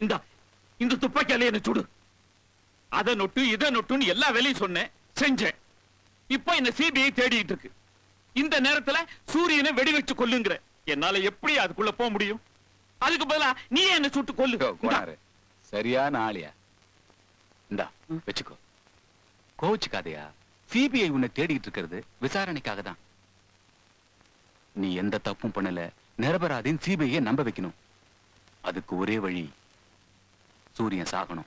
இந்த துப்பாக்கியால என்ன சுடு. அதை நொட்டு இதை நொட்டுன்னு எல்லா வேலையும் சொன்னேன், செஞ்சேன். இப்ப என்ன சிபிஐ தேடிட்டு இருக்கு. இந்த நேரத்துல சூரியனை வெடி வச்சு கொல்லுங்கிற. என்னால எப்படி அதுக்குள்ள போக முடியும்? அதுக்கு பதிலா நீ என்ன சுட்டு கொல்லு. சரியான ஆளியா? இந்தா வச்சுக்கோ. கோச்சுக்காதையா? சிபிஐ உன்னை தேடிட்டு இருக்கிறது விசாரணைக்காக தான். நீ எந்த தப்பும் பண்ணல, நிரபராதின் சிபிஐ நம்ப வைக்கணும். அதுக்கு ஒரே வழி, சூரியன் சாகணும்.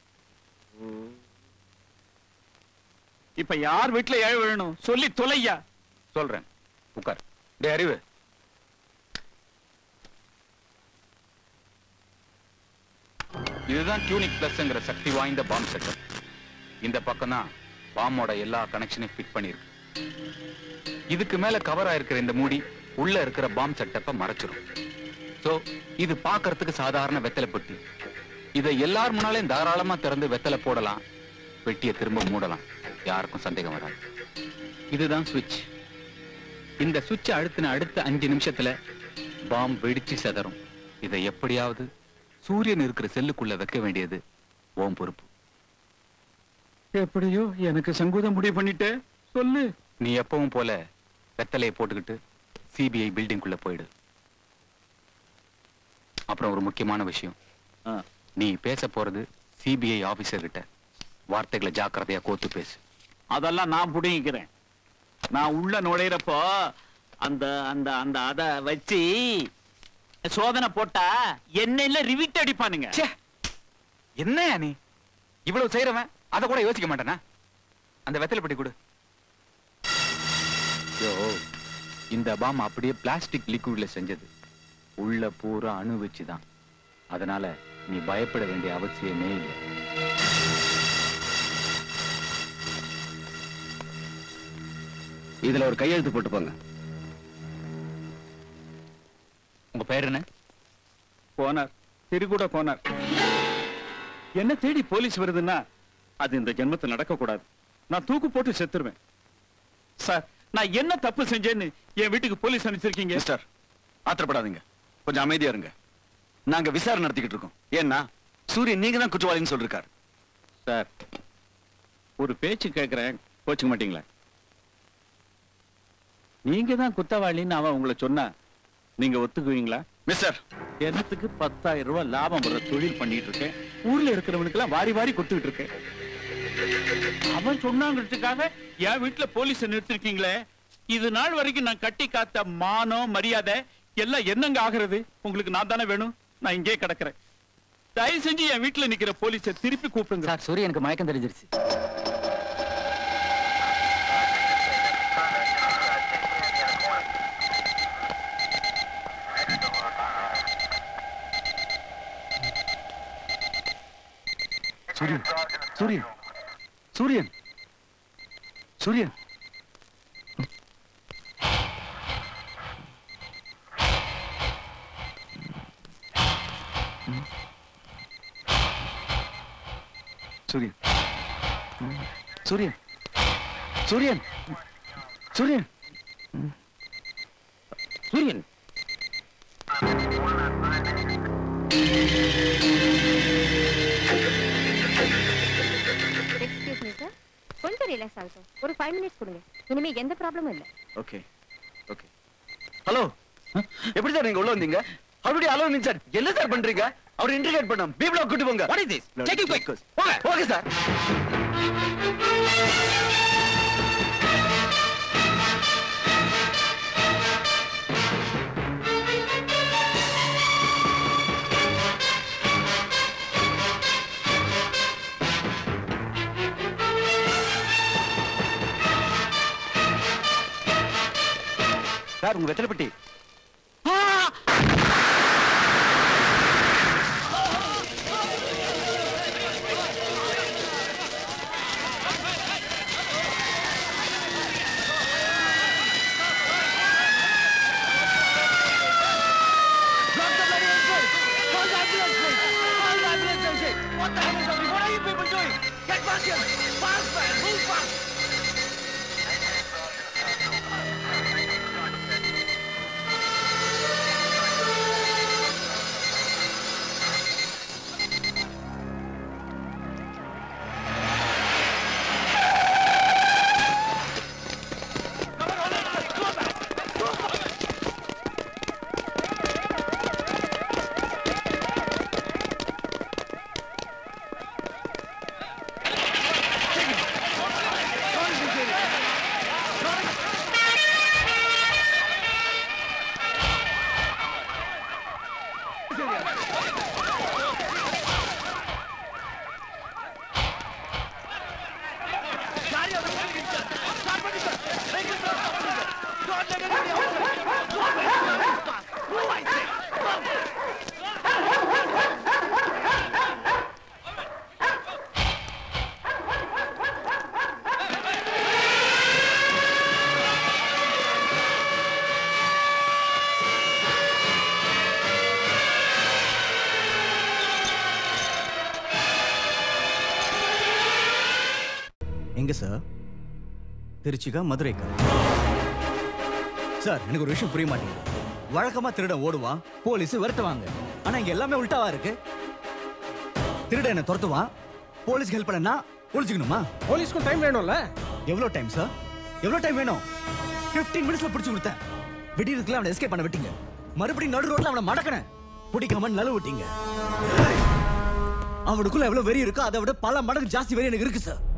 இப்ப யார் வீட்டுல ஏழை வேணும் சொல்லி தொலையா? சொல்றேன், உட்கார். டே அறிவு, இதுதான் டியூனிக் பிளஸ்ங்கிற சக்தி வாய்ந்த பாம் செட்டப். இந்த பக்கம் தான் பாமோட எல்லா கனெக்ஷனையும் ஃபிட் பண்ணிருக்கு. இதுக்கு மேல கவர் ஆயிருக்கிற இந்த மூடி உள்ள இருக்கிற பாம் செட்டப்பை மறைச்சிரும். சோ இது பார்க்கிறதுக்கு சாதாரண வெத்தலை பெட்டி. இதை எல்லார் முன்னாலையும் தாராளமா திறந்து வெத்தலை போடலாம், பெட்டியை திரும்ப மூடலாம். யாருக்கும் சந்தேகம் வராது. இதுதான் சுவிட்ச். இந்த சுவிட்ச் அழுத்தின அடுத்த 5 நிமிஷத்துல பாம் வெடிச்சு செதறும். இதை எப்படியாவது சூரியன் இருக்கிற செல்லுக்குள்ள வைக்க வேண்டியது ஓம் பொறுப்பு. எப்படியோ எனக்கு சங்கூதம் முடிவு பண்ணிட்டு சொல்லு. நீ எப்பவும் போல வெத்தலையை போட்டுக்கிட்டு சிபிஐ பில்டிங்குள்ள போயிடு. அப்புறம் ஒரு முக்கியமான விஷயம், நீ பேச போறது சிபிஐ ஆபீசர் கிட்ட. வார்த்தைகளை ஜாக்கிரதையா கோத்து பேசு. அதெல்லாம் நான் புடிங்கிக்கிறேன். நான் உள்ள நுழையிறப்போ அந்த அந்த அந்த அத வச்சு சோதனை போட்டா என்ன ரிவிட் அடிப்பானுங்க. என்ன நீ இவ்வளவு செய்யறவன் அத கூட யோசிக்க மாட்டேனா? அந்த வெத்தலை பெட்டி கொடு. இந்த பாம் அப்படியே பிளாஸ்டிக் லிக்விட்ல செஞ்சது. உள்ள பூரா அணு வச்சுதான். அதனால நீ பயப்பட வேண்டிய அவசியமே இல்லை. இதுல ஒரு கையெழுத்து போட்டு போங்க. உங்க பேர் என்ன? போனார், திருக்கூட போனார். என்ன தேடி போலீஸ் வருதுன்னா அது இந்த ஜென்மத்தில் நடக்க கூடாது. நான் தூக்கு போட்டு செத்துருவேன். சார், நான் என்ன தப்பு செஞ்சேன்னு என் வீட்டுக்கு போலீஸ் அனுப்பிச்சிருக்கீங்க? மிஸ்டர், ஆத்திரப்படாதீங்க, கொஞ்சம் அமைதியா இருங்க. நாங்க விசாரணை நடத்திக்கிட்டு இருக்கோம். ஏன்னா சூரியன் நீங்க தான் குற்றவாளின்னு சொல்லிருக்காரு. சார், ஒரு பேச்சு கேட்கிறேன், கோச்சுக்க மாட்டீங்களா? நீங்க தான் குற்றவாளின்னு அவன் உங்களை சொன்னா நீங்க ஒத்துக்குவீங்களா? மிஸ்டர், என்னத்துக்கு 10,000 ரூபாய் லாபம் வர தொழில் பண்ணிட்டு இருக்கேன். ஊர்ல இருக்கிறவனுக்கு எல்லாம் வாரி வாரி கொடுத்துட்டு இருக்கேன். அவன் சொன்னாங்கிறதுக்காக என் வீட்டுல போலீஸ் நிறுத்திருக்கீங்களே. இது நாள் வரைக்கும் நான் கட்டி காத்த மானம் மரியாதை எல்லாம் என்னங்க ஆகிறது? உங்களுக்கு நான் தானே வேணும். நான் இங்கே கிடக்குறேன். தயவு செஞ்சு என் வீட்டுல நிக்கிற போலீஸை திருப்பி கூப்பிடுங்க. சார், சூரியனுக்கு மயக்கம் தெரிஞ்சிருச்சு. சூரியன், சூரியன், சூரியன், சூரியன். சூரியன், சூரியன், சூரியன், சூரியன், சூரியன். எக்ஸ்கியூஸ் மீ சார், கொஞ்சம் ரிலாக்ஸ் ஆகும். ஒரு 5 மினிட்ஸ் கொடுங்க. இனிமே எந்த ப்ராப்ளமும் இல்ல. Okay, okay. ஹலோ, எப்படி சார் நீங்க உள்ள வந்தீங்க? அவருடைய அலோ மீன் சார், என்ன சார் பண்றீங்க? அவர் இன்டர்கேட் பண்ணோம். பி பிளாக் கூட்டி போங்க. What is this? Take it quick. போங்க. Okay sir. சார், உங்க வெத்தலை பெட்டி. What the hell is happening? What are you people doing? Get back here! Fast, man! Move fast! எங்க சார்? திருச்சிக்கா மதுரைக்கா? சார் எனக்கு ஒரு விஷயம் புரிய மாட்டேங்குது. வழக்கமா திருடன் ஓடுவான், போலீஸ் விரட்டுவாங்க. ஆனா இங்க எல்லாமே உல்டாவா இருக்கு. திருடன் என்ன துரத்துவான், போலீஸ்க்கு ஹெல்ப் பண்ணா ஒளிச்சுக்கணுமா? போலீஸ்க்கும் டைம் வேணும்ல. எவ்வளவு டைம் சார்? எவ்வளவு டைம் வேணும்? 15 மினிட்ஸ்ல பிடிச்சு கொடுத்தேன். வெடிக்கிறதுக்குள்ள அவனை எஸ்கேப் பண்ண விட்டீங்க. மறுபடியும் நடு ரோட்ல அவனை மடக்கணும். பிடிக்காம நழுவ விட்டீங்க. அவனுக்குள்ள எவ்வளவு வெறி இருக்கோ அதை விட பல மடங்கு ஜாஸ்தி வெறி எனக்கு இருக்கு சார்.